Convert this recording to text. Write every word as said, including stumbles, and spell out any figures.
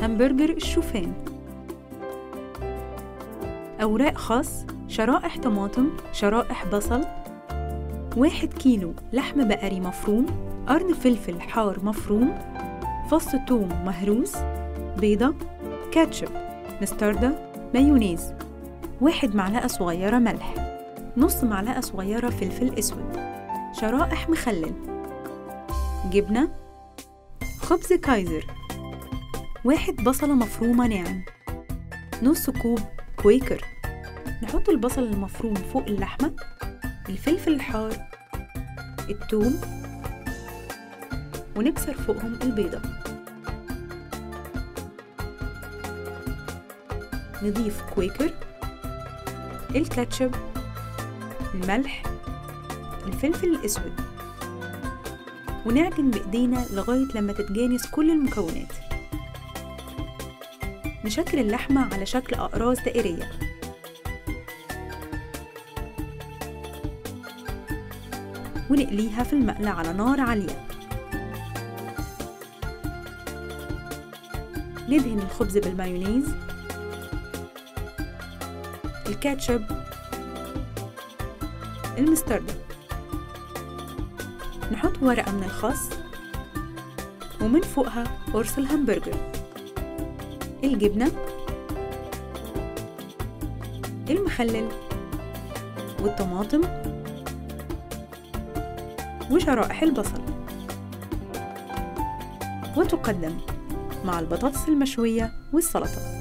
همبرجر الشوفان. أوراق خس، شرائح طماطم، شرائح بصل، واحد كيلو لحم بقري مفروم، قرن فلفل حار مفروم، فص ثوم مهروس، بيضة، كاتشب، مستردة، مايونيز، واحد معلقة صغيرة ملح، نص معلقة صغيرة فلفل أسود، شرائح مخلل، جبنة، خبز كايزر، واحد بصلة مفرومة ناعم، نص كوب كويكر. نحط البصل المفروم فوق اللحمة، الفلفل الحار، الثوم، ونكسر فوقهم البيضة. نضيف كويكر، الكاتشب، الملح، الفلفل الأسود، ونعجن بإيدينا لغاية لما تتجانس كل المكونات. نشكل اللحمة على شكل أقراص دائرية، ونقليها في المقلاة على نار عالية. ندهن الخبز بالمايونيز، الكاتشب، المستردة، نحط ورقة من الخس، ومن فوقها قرص الهمبرجر، الجبنة، المخلل، والطماطم، وشرائح البصل، وتقدم مع البطاطس المشوية والسلطة.